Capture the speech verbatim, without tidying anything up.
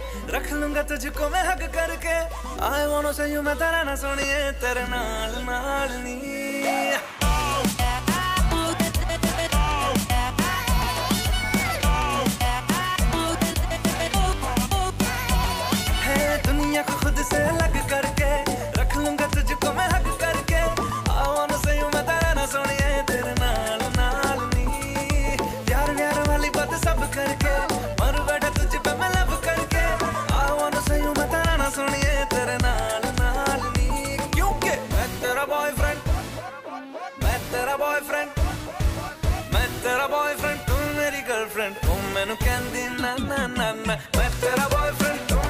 रख लूंगा तुझको मैं हक करके। आई वांट से यू मैं तेरा ना सुनिए तेरे नाल नाल नी। है दुनिया को खुद से अलग करके रख लूंगा तुझको मैं हक करके। आई वांट से यू मैं तेरा ना सुनिए तेरे नाल नाल नी। प्यार प्यार वाली बात सब करके मर बैठा तुझ पे मैं लब करके। आई वांट से यू मैं तेरा ना सुनिए तेरे नाल नाल नी। क्योंकि मैं तेरा बॉयफ्रेंड, मैं तेरा बॉयफ्रेंड, मैं तेरा बॉयफ्रेंड, तू मेरी गर्लफ्रेंड। तू मैनू कहंदी ना ना ना ना। मैं तेरा बॉयफ्रेंड,